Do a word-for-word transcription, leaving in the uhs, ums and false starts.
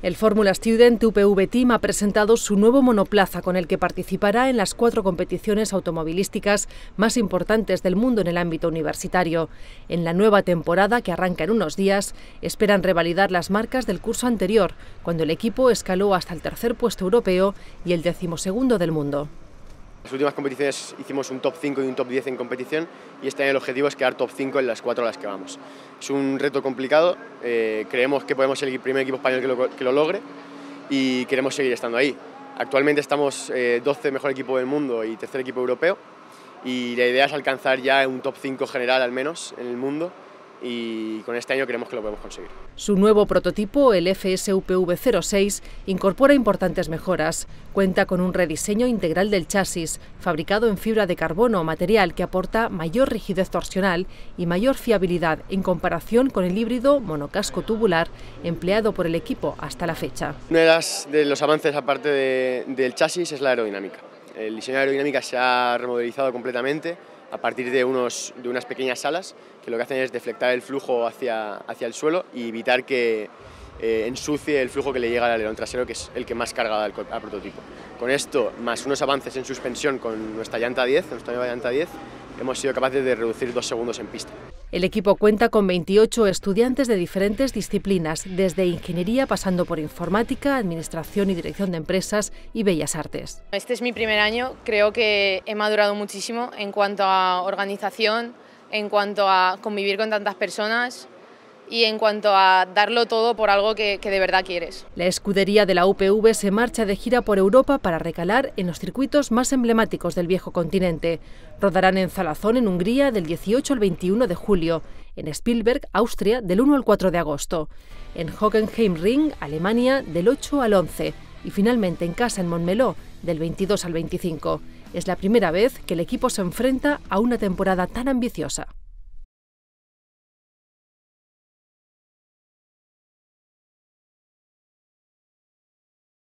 El Fórmula Student U P V Team ha presentado su nuevo monoplaza con el que participará en las cuatro competiciones automovilísticas más importantes del mundo en el ámbito universitario. En la nueva temporada, que arranca en unos días, esperan revalidar las marcas del curso anterior, cuando el equipo escaló hasta el tercer puesto europeo y el decimosegundo del mundo. En las últimas competiciones hicimos un top cinco y un top diez en competición y este año el objetivo es quedar top cinco en las cuatro a las que vamos. Es un reto complicado, eh, creemos que podemos ser el primer equipo español que lo, que lo logre y queremos seguir estando ahí. Actualmente estamos eh, doce mejor equipo del mundo y tercer equipo europeo y la idea es alcanzar ya un top cinco general al menos en el mundo y con este año creemos que lo podemos conseguir. Su nuevo prototipo, el F S U P V cero seis, incorpora importantes mejoras. Cuenta con un rediseño integral del chasis, fabricado en fibra de carbono, material que aporta mayor rigidez torsional y mayor fiabilidad en comparación con el híbrido monocasco tubular empleado por el equipo hasta la fecha. Uno de, las, de los avances aparte de, del chasis es la aerodinámica. El diseño de aerodinámica se ha remodelizado completamente a partir de, unos, de unas pequeñas alas que lo que hacen es deflectar el flujo hacia, hacia el suelo y evitar que eh, ensucie el flujo que le llega al alerón trasero, que es el que más carga da al, al prototipo. Con esto, más unos avances en suspensión con nuestra llanta diez, nuestra nueva llanta diez, hemos sido capaces de reducir dos segundos en pista. El equipo cuenta con veintiocho estudiantes de diferentes disciplinas, desde ingeniería pasando por informática, administración y dirección de empresas y bellas artes. Este es mi primer año, creo que he madurado muchísimo en cuanto a organización, en cuanto a convivir con tantas personas y en cuanto a darlo todo por algo que, que de verdad quieres. La escudería de la U P V se marcha de gira por Europa para recalar en los circuitos más emblemáticos del viejo continente. Rodarán en Zalazón, en Hungría, del dieciocho al veintiuno de julio, en Spielberg, Austria, del uno al cuatro de agosto, en Hockenheimring, Alemania, del ocho al once y finalmente en casa en Montmeló, del veintidós al veinticinco. Es la primera vez que el equipo se enfrenta a una temporada tan ambiciosa.